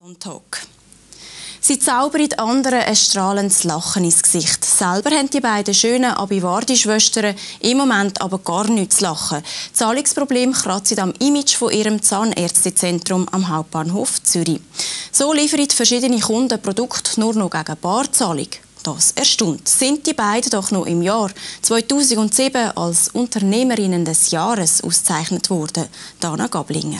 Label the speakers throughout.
Speaker 1: Talk. Sie zaubern anderen ein strahlendes Lachen ins Gesicht. Selber haben die beiden schönen Abivardi-Schwestern im Moment aber gar nichts zu lachen. Zahlungsprobleme kratzen am Image von ihrem Zahnärztezentrum am Hauptbahnhof Zürich. So liefern verschiedene Kunden Produkte nur noch gegen Barzahlung. Das erstaunt. Sind die beiden doch noch im Jahr 2007 als Unternehmerinnen des Jahres ausgezeichnet worden. Dana Gablinger.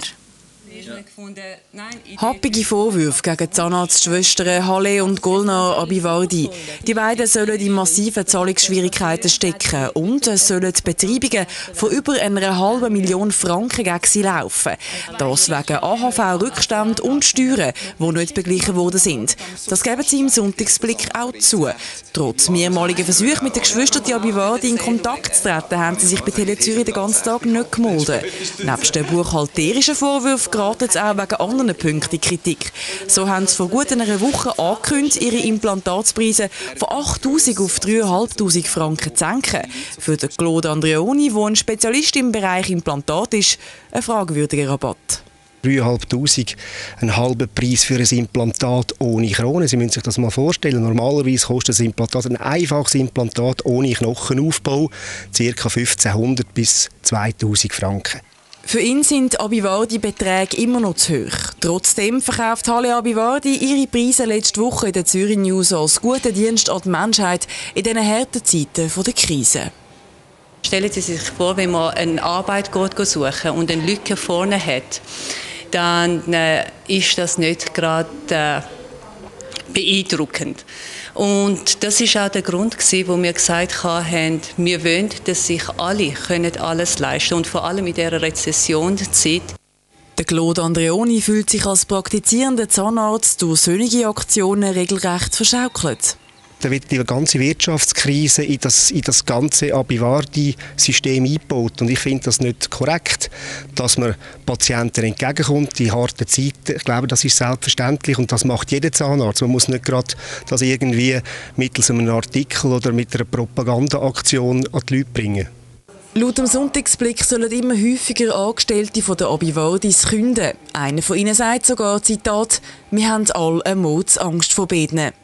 Speaker 2: Happige Vorwürfe gegen die Zahnarztschwestern Halle und Golnar Abivardi. Die beiden sollen in massiven Zahlungsschwierigkeiten stecken und es sollen Betreibungen von über 1,5 Million Franken gegen sie laufen. Das wegen AHV-Rückstände und Steuern, die nicht beglichen worden sind. Das geben sie im Sonntagsblick auch zu. Trotz mehrmaliger Versuche mit den Geschwistern Abivardi in Kontakt zu treten, haben sie sich bei Tele Zürich den ganzen Tag nicht gemolden. Nebst den buchhalterischen Vorwürfen geraten sie auch wegen anderen Punkten in Kritik. So haben sie vor gut einer Woche angekündigt, ihre Implantatspreise von 8'000 auf 3'500 Franken zu senken. Für den Claude Andreoni, der ein Spezialist im Bereich Implantat ist, ein fragwürdiger Rabatt.
Speaker 3: 3'500, ein halber Preis für ein Implantat ohne Krone. Sie müssen sich das mal vorstellen. Normalerweise kostet ein einfaches Implantat ohne Knochenaufbau ca. 1500 bis 2000 Franken.
Speaker 2: Für ihn sind Abivardi-Beträge immer noch zu hoch. Trotzdem verkauft Halle Abivardi ihre Preise letzte Woche in der Zürich News als guten Dienst an die Menschheit in diesen harten Zeiten der Krise.
Speaker 4: Stellen Sie sich vor, wenn man eine Arbeit suchen und eine Lücke vorne hat, dann ist das nicht gerade beeindruckend. Und das ist auch der Grund, wo wir gesagt haben, wir wollen, dass sich alle alles leisten können. Und vor allem in dieser Rezessionszeit.
Speaker 2: Der Claude Andreoni fühlt sich als praktizierender Zahnarzt durch solche Aktionen regelrecht verschaukelt.
Speaker 3: Da wird die ganze Wirtschaftskrise in das ganze Abivardi-System eingebaut. Und ich finde das nicht korrekt, dass man Patienten entgegenkommt in harten Zeiten. Ich glaube, das ist selbstverständlich und das macht jeder Zahnarzt. Man muss nicht gerade das irgendwie mittels einem Artikel oder mit einer Propagandaaktion an die Leute bringen.
Speaker 2: Laut dem Sonntagsblick sollen immer häufiger Angestellte von der Abivardis künden. Einer von ihnen sagt sogar, Zitat, «Wir haben alle eine Mordsangst vor Beden.»